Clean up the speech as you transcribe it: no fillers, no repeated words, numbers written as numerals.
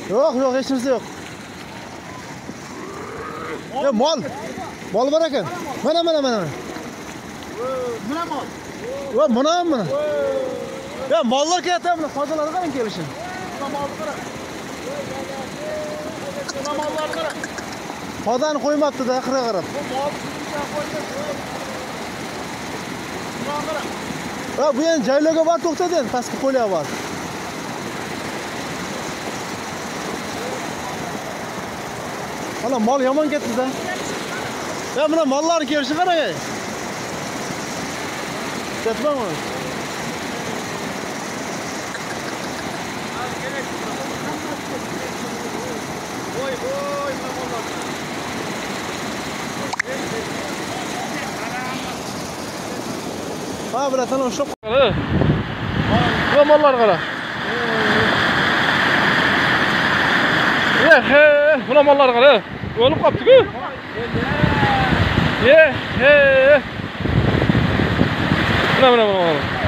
Yo'q, hech narsa yo'q. Ya mol. Mol bor ekan. Mana. Nima mol? Va mana. Ya mollar kelyapti, mana qozalar qarang kelishini. Nima molni qara. Nima mollar qara. Qozani qo'ymabdi-da, qira qarab. Bu mol sizga qo'ygan. Nima qara. Va bu endi joylarga bor to'xtadi endi, pastga qo'ylyapti. Mana mol yomon ketdi-da. Ya mana mollar kelishini qarang. Ketmang uni. Voy, nima mollar. Ha, bilasan o'sha qara. Bu mollar qara. Buna mollar qara. O'lib qopti-ku. Mana.